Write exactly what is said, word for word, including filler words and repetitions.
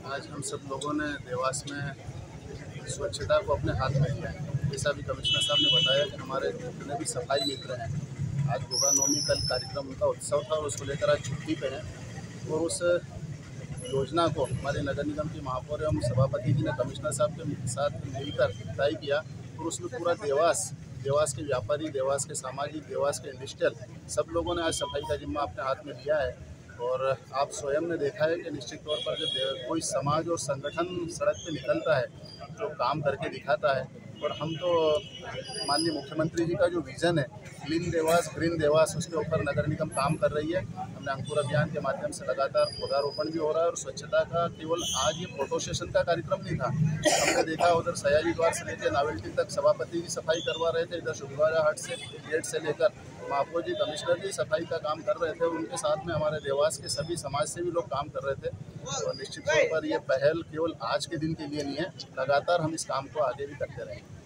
आज हम सब लोगों ने देवास में स्वच्छता को अपने हाथ में लिया है। जैसा भी कमिश्नर साहब ने बताया कि हमारे जितने भी सफाई मित्र हैं, आज गोगा नवमी कल कार्यक्रम उनका उत्सव था और उसको लेकर आज छुट्टी पे हैं और उस योजना को हमारे नगर निगम की महापौर एवं सभापति जी ने कमिश्नर साहब के साथ मिलकर तय किया और उसमें पूरा देवास देवास के व्यापारी, देवास के सामाजिक, देवास के इंडस्ट्रियल सब लोगों ने आज सफाई का जिम्मा अपने हाथ में लिया है। और आप स्वयं ने देखा है कि निश्चित तौर पर जब कोई समाज और संगठन सड़क पे निकलता है जो काम करके दिखाता है, और हम तो माननीय मुख्यमंत्री जी का जो विज़न है क्लीन देवास ग्रीन देवास, उसके ऊपर नगर निगम काम कर रही है। हमने अंकुर अभियान के माध्यम से लगातार पौधारोपण भी हो रहा है और स्वच्छता का केवल आज ये फोटो सेशन का कार्यक्रम नहीं था। हमने देखा उधर सयाजी द्वार से लेकर नावेल्टी तक सभापति जी सफाई करवा रहे थे, इधर शुक्रवार हाट से गेट से लेकर महापौर जी, कमिश्नर जी सफाई का काम कर रहे थे। उनके साथ में हमारे देवास के सभी समाज से भी लोग काम कर रहे थे। और निश्चित तौर पर ये पहल केवल आज के दिन के लिए नहीं है, लगातार हम इस काम को आगे भी करते रहेंगे।